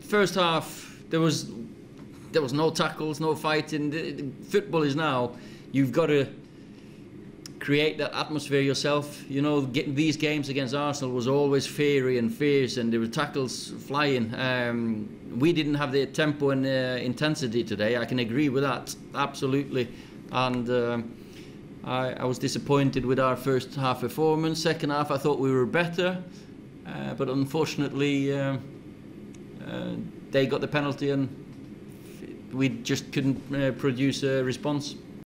first half there was no tackles, no fighting. Football is now, you've got to create that atmosphere yourself. You know, these games against Arsenal was always fiery and fierce, and there were tackles flying. We didn't have the tempo and intensity today. I can agree with that, absolutely. And I was disappointed with our first half performance. Second half, I thought we were better, but unfortunately, they got the penalty, and we just couldn't produce a response.